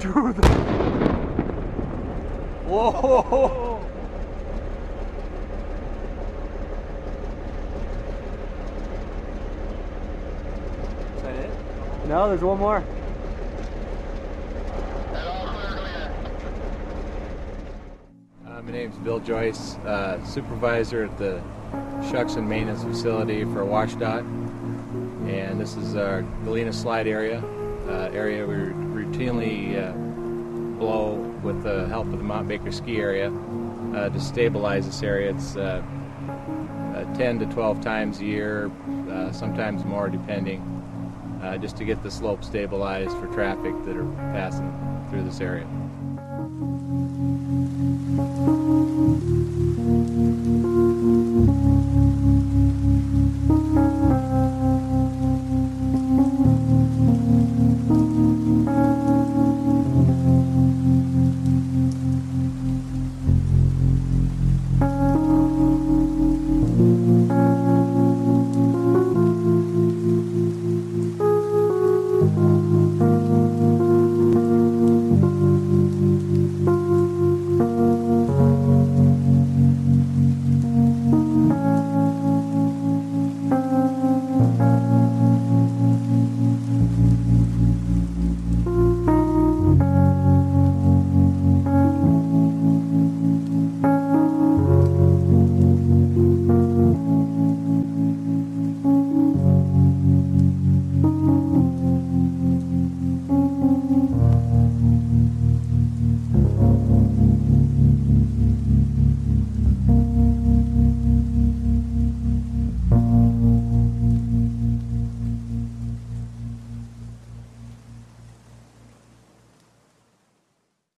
Dude. Whoa. Is that it? No, there's one more. My name's Bill Joyce, supervisor at the Shucks and Maintenance Facility for WashDOT, and this is our Galena Slide area we routinely blow with the help of the Mount Baker Ski Area to stabilize this area. It's 10 to 12 times a year, sometimes more depending, just to get the slope stabilized for traffic that are passing through this area.